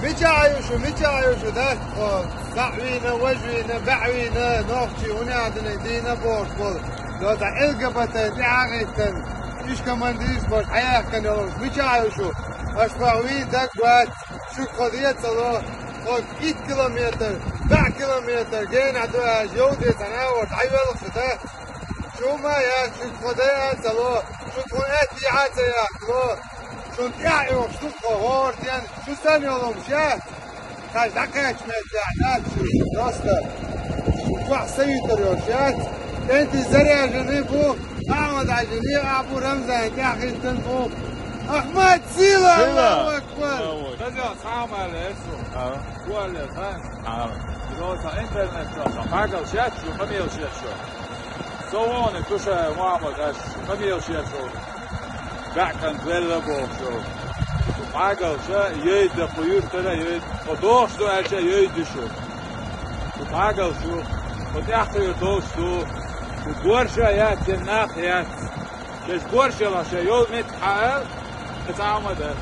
ميتشايوشو ده صعوينا وجوينا بعوينا نوختي ونادنا دينا بوربول لو دا القبتا دي عاقيتن ايش كمان ديش بوش حياه كان يوم ميتشايوشو اشباوي دقوات شو قضية صلو فوق 100 كيلومتر 4 كيلومتر جين عدوها جودة تناور عيوة الخطة شو ما يا شو قضية صلو شو تكون اتيعات يا كلو شو تيعيو شو قهور ديان شو ثاني يوم شاه خاش دقيقة متعدات شو راسته شو واحد سيطر يوشات انت زريع جنيبو احمد عجنيب ابو رمزة انت اخي تنفو احمد سيلا الله اكبر تجا تعمل اسو هو اللي فاهم دراسة انترنت شو حاجة وشات شو خمية وشات شو صواني توشا معمد اش خمية وشات شو بعكن زلبو شو حاجة وشا يد قيور ترى يد ودوش دو اشا يد شو حاجة وشو وتحقي دوش دو وبورشا يات جناق يات كش بورشا لاشا يوم متحقق تعمد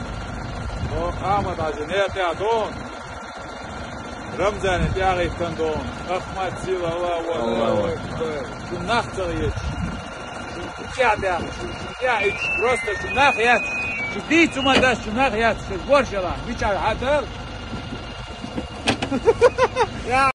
عمد عجنيات يعدون رمزان يتاغي تندون احمد سيلا الله اكبر شو نختر يتش شو تشعب شو يعيش بروستا شو ناخيات شو ديتو ما داش شو ناخيات شو بورشلا بيشعر حدر